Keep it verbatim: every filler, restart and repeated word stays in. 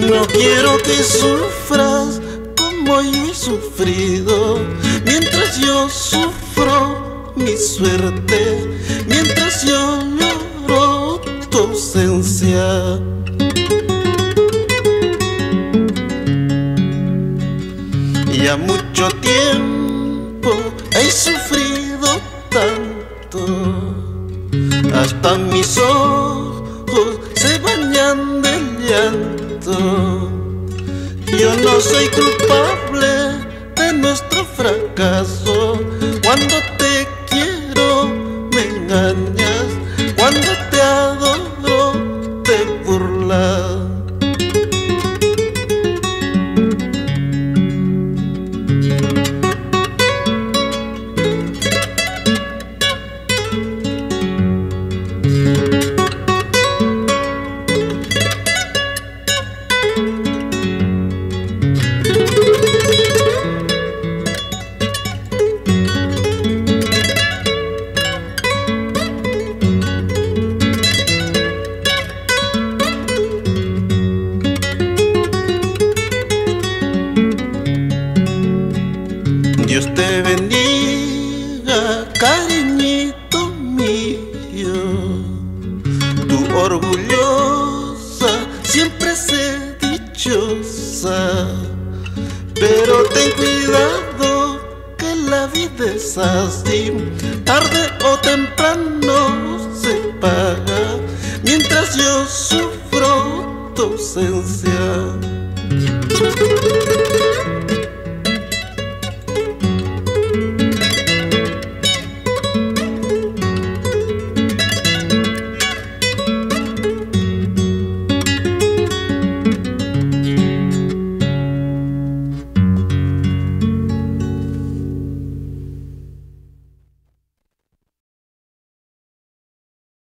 No quiero que sufras como yo he sufrido, mientras yo sufro mi suerte, mientras yo lloro tu ausencia. Ya mucho tiempo he sufrido tanto, hasta mis ojos se bañan de llanto. Yo no soy culpable de nuestro fracaso. Cuando te quiero me engañas, cuando te adoro te burlas. Dios te bendiga, cariñito mío. Tu orgullosa, siempre sé dichosa, pero ten cuidado que la vida es así.